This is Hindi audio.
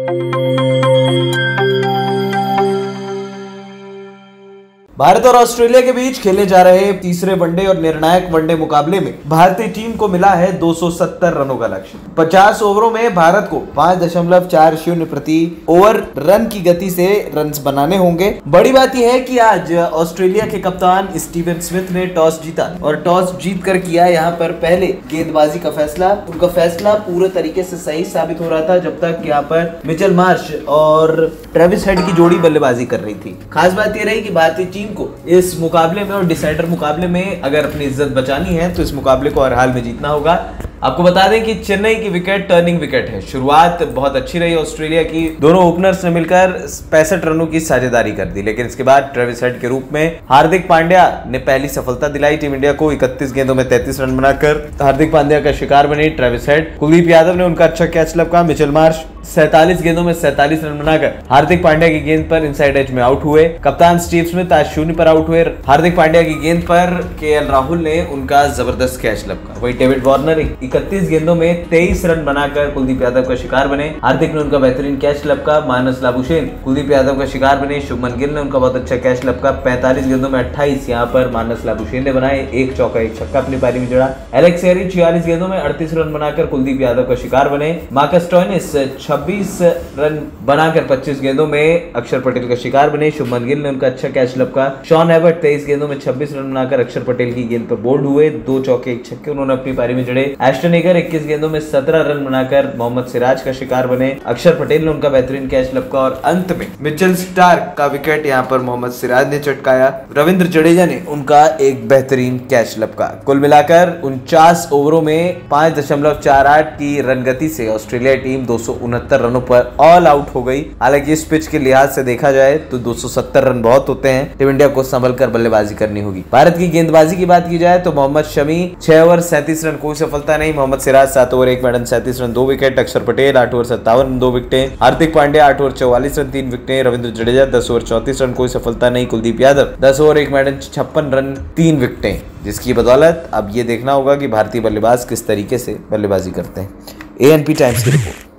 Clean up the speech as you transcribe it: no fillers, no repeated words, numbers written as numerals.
भारत और ऑस्ट्रेलिया के बीच खेले जा रहे तीसरे वनडे और निर्णायक वनडे मुकाबले में भारतीय टीम को मिला है 270 रनों का लक्ष्य। 50 ओवरों में भारत को 5.40 प्रति ओवर रन की गति से रन्स बनाने होंगे। बड़ी बात यह है कि आज ऑस्ट्रेलिया के कप्तान स्टीवन स्मिथ ने टॉस जीता और टॉस जीत कर किया यहाँ पर पहले गेंदबाजी का फैसला। उनका फैसला पूरे तरीके से सही साबित हो रहा था जब तक यहाँ पर मिचेल मार्श और ट्रेविस हेड की जोड़ी बल्लेबाजी कर रही थी। खास बात यह रही कि भारतीय टीम को इस मुकाबले में और डिसाइडर मुकाबले में अगर अपनी इज्जत बचानी है तो इस मुकाबले को हर हाल में जीतना होगा। आपको बता दें कि चेन्नई की विकेट टर्निंग विकेट है। शुरुआत बहुत अच्छी रही ऑस्ट्रेलिया की, दोनों ओपनर्स ने मिलकर 65 रनों की साझेदारी कर दी, लेकिन इसके बाद ट्रेविस हेड के रूप में हार्दिक पांड्या ने पहली सफलता दिलाई टीम इंडिया को। 31 गेंदों में 33 रन बनाकर हार्दिक पांड्या का शिकार बने ट्रेविस हेड। कुलदीप यादव ने उनका अच्छा कैच लपका। मिचेल मार्श 47 गेंदों में 47 रन बनाकर हार्दिक पांड्या की गेंद पर इनसाइड एज में आउट हुए। कप्तान स्टीव स्मिथ आज 0 पर आउट हुए। हार्दिक पांड्या की गेंद पर केएल राहुल ने उनका जबरदस्त कैच लपका। वही डेविड वार्नर 31 गेंदों में 23 रन बनाकर कुलदीप यादव का शिकार बने। हार्दिक ने उनका बेहतरीन कैच लपका। मानस लाबुशेन कुलदीप यादव का शिकार बने। शुभमन गिल ने उनका बहुत अच्छा कैच लपका। 45 गेंदों में 28 यहाँ पर मानस लाबुशेन ने बनाए। 1 चौका 1 छक्का अपनी पारी में जड़ा। एलेक्स हेरी 46 गेंदों में 38 रन बनाकर कुलदीप यादव का शिकार बने। मार्कस स्टोइनिस 26 रन बनाकर 25 गेंदों में अक्षर पटेल का शिकार बने। शुभमन गिल ने उनका अच्छा कैच लपका। शॉन एबर्ट 23 गेंदों में 26 रन बनाकर अक्षर पटेल की गेंद पर बोल्ड हुए। 2 चौके 1 छक्के उन्होंने अपनी पारी में जड़े। एस्टन एगर 21 गेंदों में 17 रन बनाकर मोहम्मद सिराज का शिकार बने। अक्षर पटेल ने उनका बेहतरीन कैच लपका और अंत में मिचेल स्टार्क का विकेट यहाँ पर मोहम्मद सिराज ने चटकाया। रविंद्र जडेजा ने उनका एक बेहतरीन कैच लपका। कुल मिलाकर 49 ओवरों में 5.48 की रन गति से ऑस्ट्रेलिया टीम 269 रनों पर ऑल आउट हो गई। हालांकि इस पिच के लिहाज से देखा जाए तो 270 रन बहुत होते हैं। टीम इंडिया को संभल कर बल्लेबाजी करनी होगी। भारत की गेंदबाजी की बात की जाए तो मोहम्मद शमी 6 ओवर 37 रन, कोई सफलता नहीं। Mohammed Siraj 7 over 1 maiden 37 run 2 wicket. Axar Patel 8 over 57 run 2 विकेटें। हार्दिक पांड्या 8 ओवर 44 रन 3 विकेटें। रविंद्र जडेजा 10 ओवर 34 रन, कोई सफलता नहीं। Kuldeep Yadav 10 over 1 maiden 56 run 3 विकेटें, जिसकी बदौलत अब ये देखना होगा कि भारतीय बल्लेबाज किस तरीके से बल्लेबाजी करते हैं। एएनपी टाइम्स की रिपोर्ट।